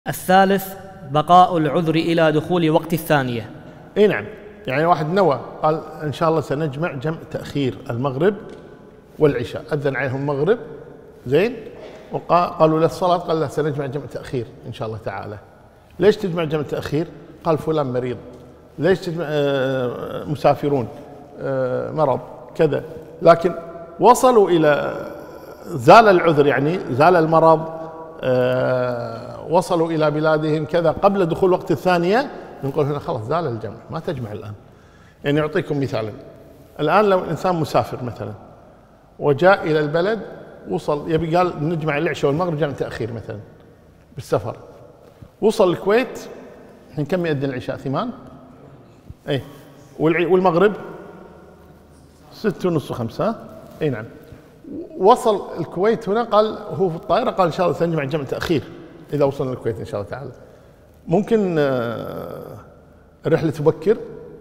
الثالث بقاء العذر إلى دخول وقت الثانية. اي نعم، يعني واحد نوى قال ان شاء الله سنجمع جمع تأخير المغرب والعشاء، أذن عليهم المغرب زين وقالوا له الصلاة، قال له سنجمع جمع تأخير ان شاء الله تعالى. ليش تجمع جمع تأخير؟ قال فلان مريض. ليش تجمع؟ مسافرون، مرض كذا. لكن وصلوا إلى زال العذر، يعني زال المرض، وصلوا إلى بلادهم كذا قبل دخول وقت الثانية، نقول هنا خلاص زال الجمع، ما تجمع الآن. يعني أعطيكم مثالا، الآن لو إنسان مسافر مثلا وجاء إلى البلد، وصل يبي قال نجمع العشاء والمغرب جمع تأخير مثلا بالسفر، وصل الكويت الحين كم يأذن العشاء؟ 8؟ اي والمغرب 6:30 5. اي نعم. وصل الكويت هنا، قال هو في الطائرة قال ان شاء الله سنجمع جمع تأخير إذا وصلنا الكويت إن شاء الله تعالى. ممكن الرحلة تبكر؟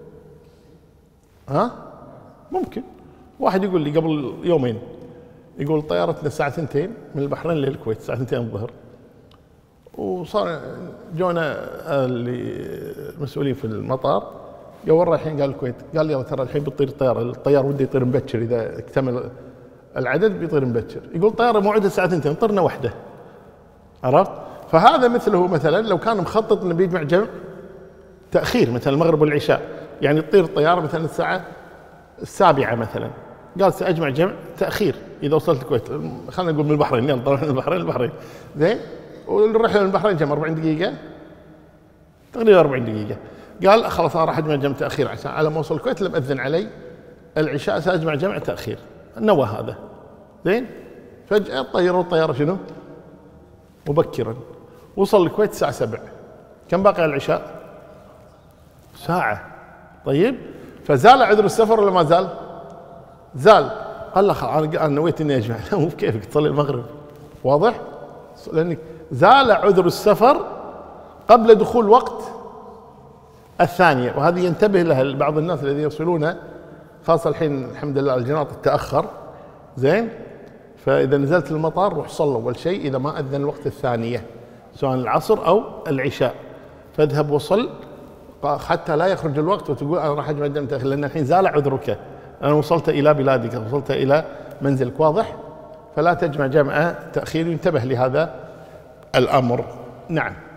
ها؟ ممكن. واحد يقول لي قبل يومين، يقول طيارتنا الساعة 2 من البحرين للكويت، الساعة 2 الظهر، وصار جونا المسؤولين في المطار، قال وين رايحين؟ قال الكويت. قال لي ترى الحين بتطير الطيار ودي يطير مبكر، إذا اكتمل العدد بيطير مبكر. يقول طيارة موعدها الساعة 2، طرنا واحدة. عرفت؟ فهذا مثله مثلا لو كان مخطط انه بيجمع جمع تأخير مثلا المغرب والعشاء، يعني تطير الطيارة مثلا الساعة 7 مثلا، قال سأجمع جمع تأخير إذا وصلت الكويت، خلينا نقول من البحرين، يلا طلعنا من البحرين زين، والرحلة من البحرين كم؟ 40 دقيقة تقريبا، 40 دقيقة. قال خلاص أنا راح أجمع جمع تأخير عشان على ما أوصل الكويت لم أذن علي العشاء سأجمع جمع تأخير. نوى هذا زين، فجأة طيروا الطيارة شنو؟ مبكرا، وصل الكويت الساعة 7، كم باقي على العشاء؟ ساعة. طيب، فزال عذر السفر ولا ما زال؟ زال. قال له أنا نويت إني أجمع. لا، مو بكيفك تصلي المغرب، واضح؟ لأنك زال عذر السفر قبل دخول وقت الثانية، وهذه ينتبه لها بعض الناس الذين يصلون، خاصة الحين الحمد لله الجناط تأخر زين، فإذا نزلت المطار روح صلوا أول شيء إذا ما أذن الوقت الثانية سواء العصر أو العشاء، فاذهب وصل حتى لا يخرج الوقت وتقول أنا راح أجمع جمع تأخير، لأن الحين زال عذرك، أنا وصلت إلى بلادك، وصلت إلى منزلك، واضح؟ فلا تجمع جمع تأخير، ينتبه لهذا الأمر. نعم.